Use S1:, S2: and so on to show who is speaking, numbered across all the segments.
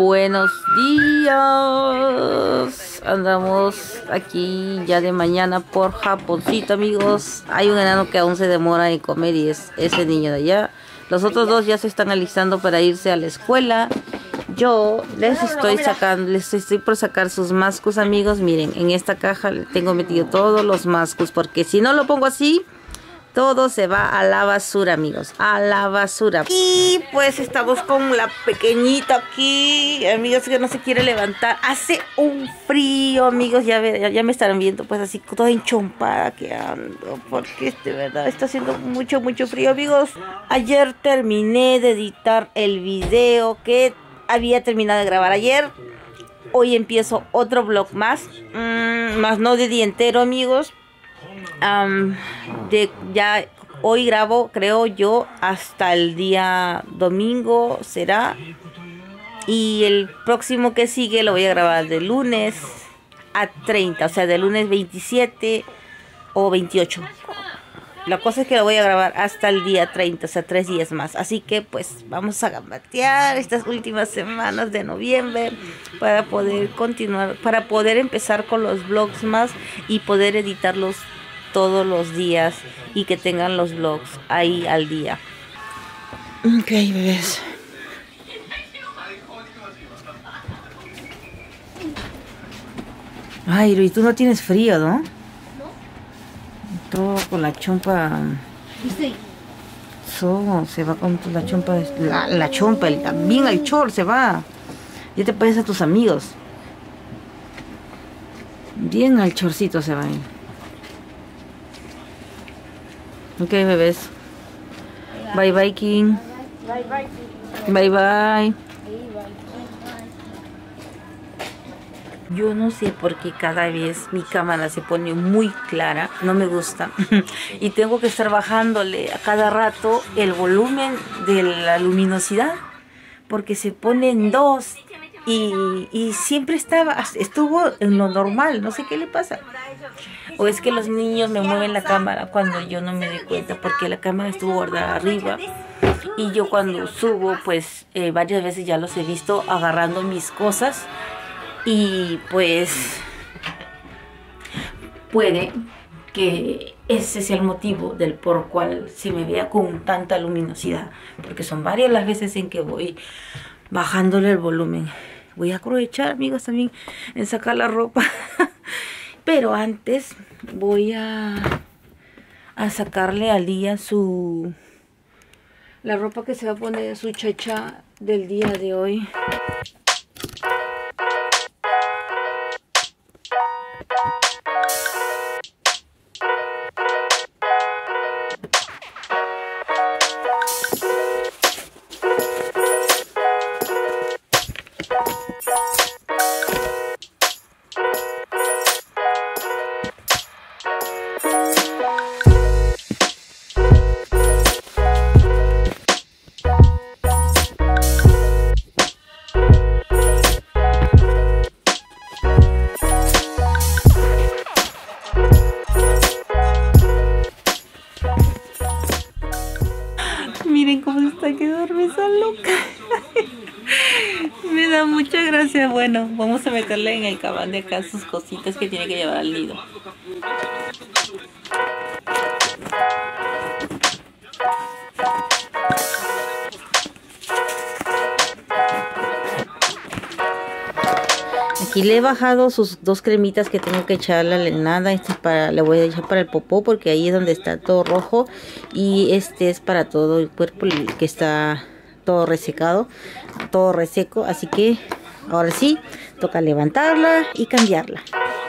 S1: Buenos días. Andamos aquí ya de mañana por Japoncito, amigos. Hay un enano que aún se demora en comer y es ese niño de allá. Los otros dos ya se están alistando para irse a la escuela. Yo les estoy por sacar sus mascos, amigos. Miren, en esta caja le tengo metido todos los mascos, porque si no lo pongo así, todo se va a la basura, amigos, a la basura. Y pues estamos con la pequeñita aquí, amigos, que no se quiere levantar. Hace un frío, amigos, ya me estarán viendo pues así toda enchompada que ando, porque de verdad está haciendo mucho frío, amigos. Ayer terminé de editar el video que había terminado de grabar ayer. Hoy empiezo otro vlog más no de día entero, amigos. Ya hoy grabo, creo yo, hasta el día domingo será, y el próximo que sigue lo voy a grabar de lunes a 30, o sea, de lunes 27 o 28. La cosa es que lo voy a grabar hasta el día 30, o sea, 3 días más. Así que pues vamos a gambatear estas últimas semanas de noviembre para poder continuar, para poder empezar con los vlogs más y poder editarlos todos los días y que tengan los vlogs ahí al día. Ok, bebés. Ay, y tú no tienes frío, ¿no? No. Todo con la chompa. Sí. Se va con la chompa. La chompa, también el chor se va. Ya te parece a tus amigos. Bien al chorcito se va. Ok, bebés. Bye bye, King. Bye bye. Yo no sé por qué cada vez mi cámara se pone muy clara. No me gusta. Y tengo que estar bajándole a cada rato el volumen de la luminosidad, porque se pone en 2. Y siempre estuvo en lo normal. No sé qué le pasa. O es que los niños me mueven la cámara cuando yo no me doy cuenta, porque la cámara estuvo guardada arriba. Y yo cuando subo, pues varias veces ya los he visto agarrando mis cosas. Y pues puede que ese sea el motivo del por cual se me vea con tanta luminosidad, porque son varias las veces en que voy bajándole el volumen. Voy a aprovechar, amigos, también en sacar la ropa. Pero antes voy a sacarle a Lía la ropa que se va a poner, su chacha del día de hoy. Miren cómo está, que duerme esa loca. Me da mucha gracia. Bueno, vamos a meterle en el cabán de acá sus cositas que tiene que llevar al nido. Aquí le he bajado sus 2 cremitas que tengo que echarle a la nada. Le voy a echar para el popó, porque ahí es donde está todo rojo. Y este es para todo el cuerpo, que está todo resecado, todo reseco. Así que ahora sí, toca levantarla y cambiarla.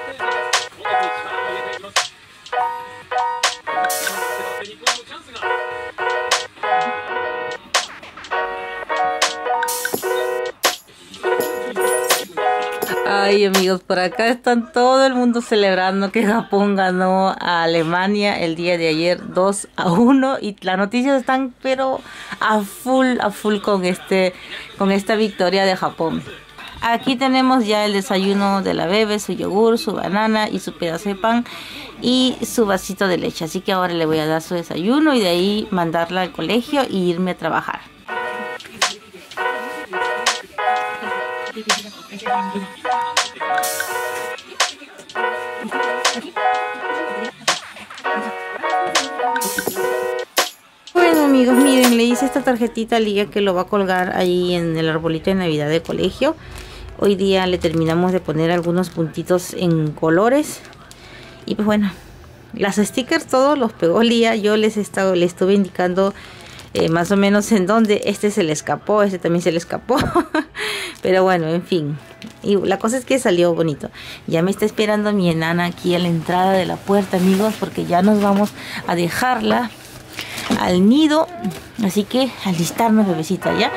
S1: Ay, amigos, por acá están todo el mundo celebrando que Japón ganó a Alemania el día de ayer 2-1, y las noticias están pero a full con esta victoria de Japón. Aquí tenemos ya el desayuno de la bebé, su yogur, su banana y su pedazo de pan y su vasito de leche. Así que ahora le voy a dar su desayuno y de ahí mandarla al colegio e irme a trabajar. Bueno amigos, miren, le hice esta tarjetita a Lía que lo va a colgar ahí en el arbolito de Navidad del colegio. Hoy día le terminamos de poner algunos puntitos en colores. Y pues bueno, las stickers todos los pegó Lía. Yo le estuve indicando más o menos en dónde. Este se le escapó, este también se le escapó. Pero bueno, en fin. Y la cosa es que salió bonito. Ya me está esperando mi enana aquí a la entrada de la puerta, amigos, porque ya nos vamos a dejarla al nido. Así que alistarnos, bebecita, ya.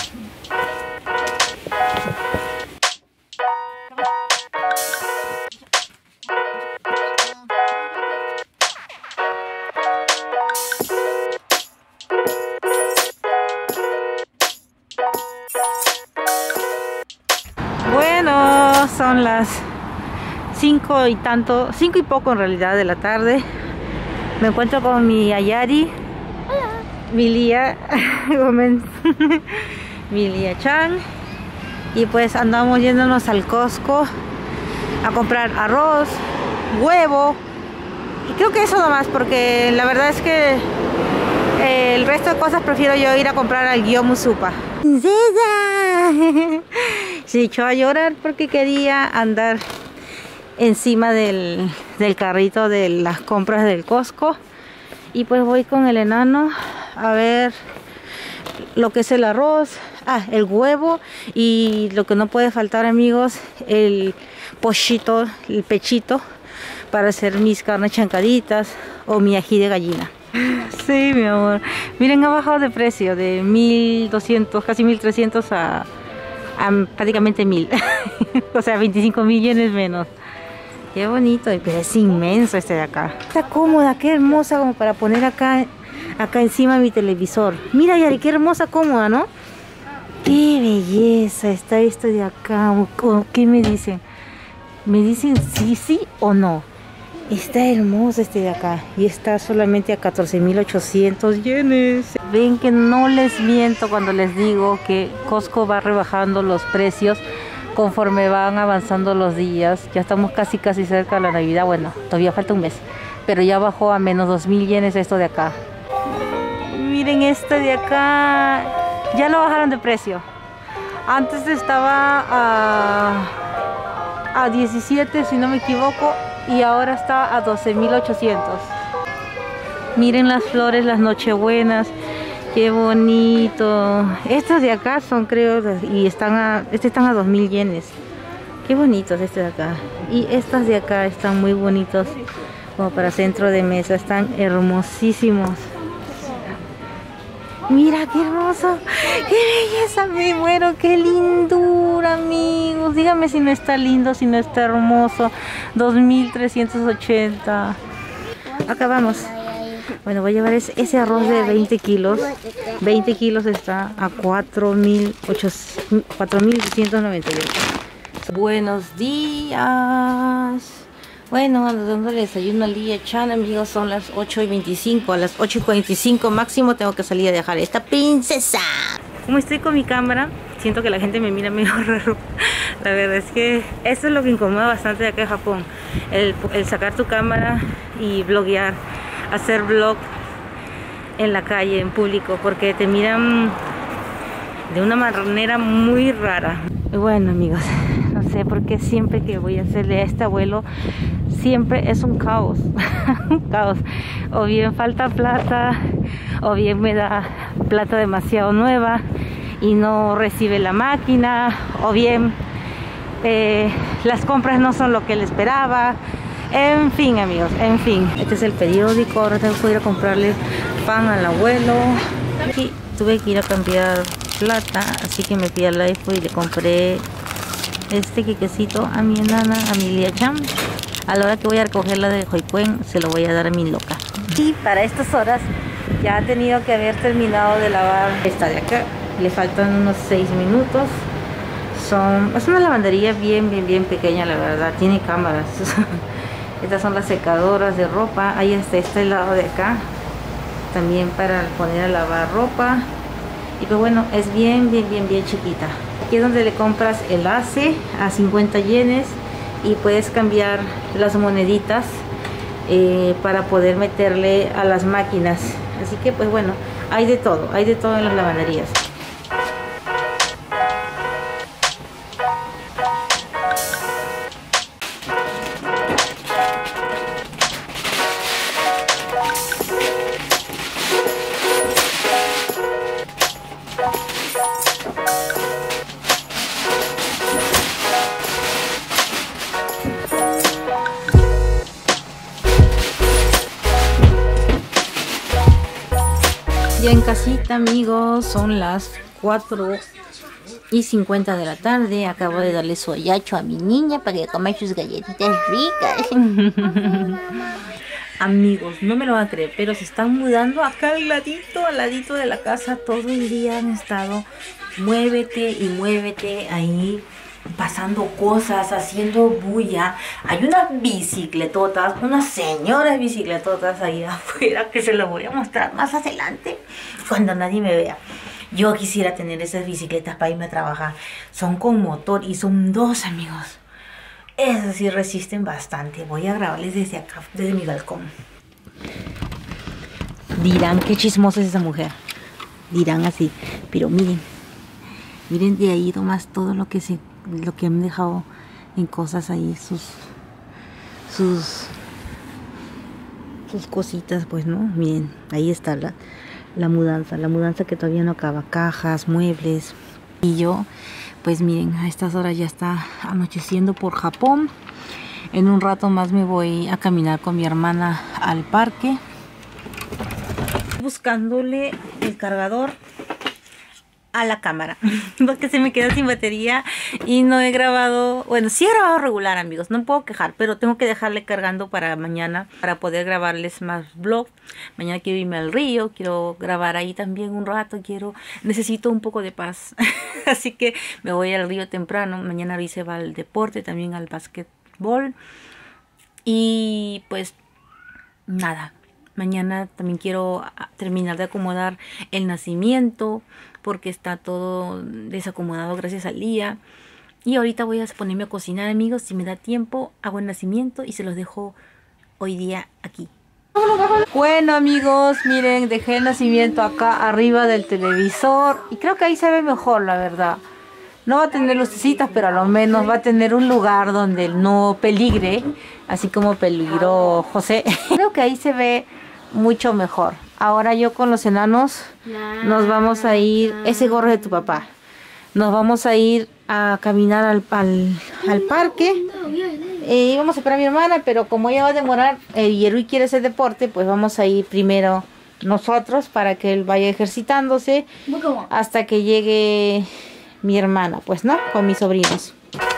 S1: Bueno, son las 5 y tanto, 5 y poco en realidad de la tarde. Me encuentro con mi Ayari. Hola. Mi Lía mi Lía Chan. Y pues andamos yéndonos al Costco a comprar arroz, huevo. Y creo que eso nomás, porque la verdad es que el resto de cosas prefiero yo ir a comprar al Gyomusupa. ¡Princesa! Se echó a llorar porque quería andar encima del carrito de las compras del Costco. Y pues voy con el enano a ver lo que es el arroz, el huevo y lo que no puede faltar, amigos, el pochito, el pechito para hacer mis carnes chancaditas o mi ají de gallina. Sí, mi amor. Miren, ha bajado de precio de 1.200, casi 1.300 a prácticamente 1.000. O sea, 25.000 yenes menos. Qué bonito, pero es inmenso este de acá. Está cómoda, qué hermosa, como para poner acá encima de mi televisor. Mira, Yari, qué hermosa, cómoda, ¿no? Qué belleza está esto de acá. ¿Qué me dicen? ¿Me dicen sí o no? Está hermoso este de acá y está solamente a 14.800 yenes. Ven que no les miento cuando les digo que Costco va rebajando los precios conforme van avanzando los días. Ya estamos casi cerca de la Navidad. Bueno, todavía falta un mes, pero ya bajó a menos 2.000 yenes esto de acá. Miren este de acá, ya lo bajaron de precio. Antes estaba a 17 si no me equivoco, y ahora está a 12.800. Miren las flores, las nochebuenas, qué bonito. Estos de acá son, creo, y están a 2.000 yenes. Qué bonitos estos de acá. Y estas de acá están muy bonitos, como para centro de mesa, están hermosísimos. Mira qué hermoso, qué belleza, me muero, qué lindura, amigos. Dígame si no está lindo, si no está hermoso. 2.380. Acá vamos. Bueno, voy a llevar ese arroz de 20 kilos. 20 kilos está a 4.198. Buenos días. Bueno, dándole desayuno a Lía Chan, amigos, son las 8:25. A las 8:45 máximo tengo que salir a dejar a esta princesa. Como estoy con mi cámara, siento que la gente me mira medio raro. La verdad es que eso es lo que incomoda bastante de acá en Japón. El sacar tu cámara y bloguear, hacer vlog en la calle, en público, porque te miran de una manera muy rara. Y bueno, amigos, no sé por qué siempre que voy a hacerle a este abuelo, siempre es un caos. Un caos. O bien falta plata, o bien me da plata demasiado nueva y no recibe la máquina, o bien las compras no son lo que él esperaba. En fin, amigos, en fin. Este es el periódico. Ahora tengo que ir a comprarle pan al abuelo. Y tuve que ir a cambiar plata, así que me fui al iPhone y le compré este quequecito a mi enana, a mi Lía Chan. A la hora que voy a recogerla de Joycuen, se lo voy a dar a mi loca. Y para estas horas ya ha tenido que haber terminado de lavar esta de acá. Le faltan unos 6 minutos. Es una lavandería bien pequeña, la verdad. Tiene cámaras. Estas son las secadoras de ropa. Ahí está este lado de acá, también para poner a lavar ropa. Y pues bueno, es bien chiquita. aquí es donde le compras el ACE a 50 yenes y puedes cambiar las moneditas para poder meterle a las máquinas. Así que pues bueno, hay de todo en las lavanderías. Ya en casita, amigos, son las 4:50 de la tarde. Acabo de darle su ayacho a mi niña para que coma sus galletitas ricas. Amigos, no me lo van a creer, pero se están mudando acá al ladito de la casa. Todo el día han estado muévete y muévete ahí, pasando cosas, haciendo bulla. Hay unas bicicletotas, unas señoras bicicletotas ahí afuera que se las voy a mostrar más adelante cuando nadie me vea. Yo quisiera tener esas bicicletas para irme a trabajar. Son con motor y son dos, amigos. Esas sí resisten bastante. Voy a grabarles desde acá, desde mi balcón. Dirán qué chismosa es esa mujer. Dirán así, pero miren de ahí nomás todo lo que han dejado en cosas ahí, sus cositas, pues, ¿no? Miren, ahí está la mudanza que todavía no acaba, cajas, muebles. Y yo, pues miren, a estas horas ya está anocheciendo por Japón. En un rato más me voy a caminar con mi hermana al parque, buscándole el cargador a la cámara porque se me queda sin batería y no he grabado. Bueno, sí he grabado regular, amigos, no puedo quejar, pero tengo que dejarle cargando para mañana para poder grabarles más vlog. Mañana quiero irme al río, quiero grabar ahí también un rato, necesito un poco de paz. Así que me voy al río temprano. Mañana Luis se va al deporte, también al básquetbol. Y pues nada, mañana también quiero terminar de acomodar el nacimiento porque está todo desacomodado gracias al día. Y ahorita voy a ponerme a cocinar, amigos. Si me da tiempo, hago el nacimiento y se los dejo hoy día aquí. Bueno, amigos, miren, dejé el nacimiento acá arriba del televisor y creo que ahí se ve mejor, la verdad. No va a tener lucecitas, pero a lo menos va a tener un lugar donde no peligre, así como peligró José. Creo que ahí se ve mucho mejor. Ahora yo con los enanos nos vamos a ir, ese gorro de tu papá, nos vamos a ir a caminar al parque. Íbamos a esperar a mi hermana, pero como ella va a demorar y Yerui quiere hacer deporte, pues vamos a ir primero nosotros para que él vaya ejercitándose hasta que llegue mi hermana, pues, ¿no? Con mis sobrinos.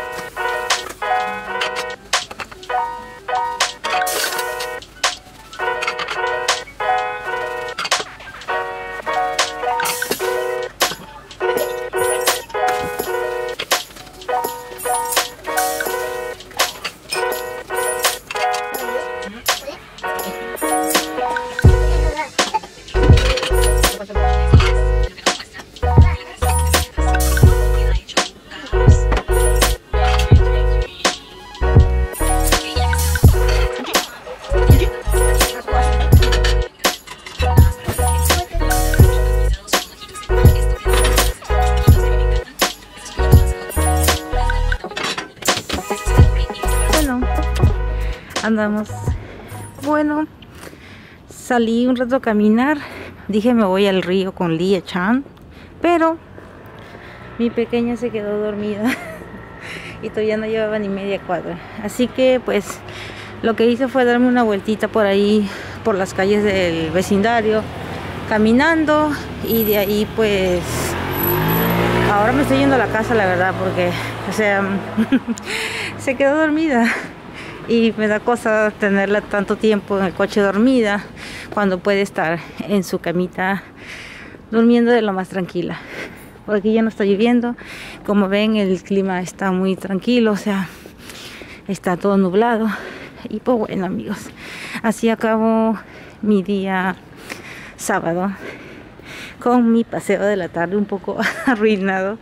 S1: Andamos. Bueno, salí un rato a caminar. Dije me voy al río con Lia-chan, pero mi pequeña se quedó dormida y todavía no llevaba ni media cuadra. Así que pues lo que hice fue darme una vueltita por ahí, por las calles del vecindario, caminando, y de ahí pues ahora me estoy yendo a la casa, la verdad, porque o sea se quedó dormida. Y me da cosa tenerla tanto tiempo en el coche dormida cuando puede estar en su camita durmiendo de lo más tranquila. Por aquí ya no está lloviendo. Como ven, el clima está muy tranquilo, o sea, está todo nublado. Y pues bueno, amigos, así acabo mi día sábado con mi paseo de la tarde un poco arruinado,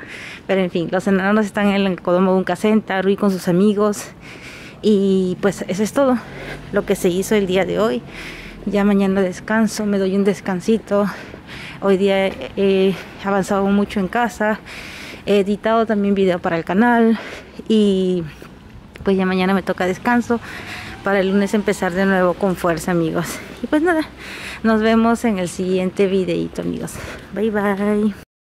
S1: Pero en fin, los enanos están en el Kodomo Bunka Center, Rui con sus amigos. Y pues eso es todo lo que se hizo el día de hoy. Ya mañana descanso, me doy un descansito. Hoy día he avanzado mucho en casa. He editado también video para el canal. Y pues ya mañana me toca descanso para el lunes empezar de nuevo con fuerza, amigos. Y pues nada, nos vemos en el siguiente videito, amigos. Bye bye.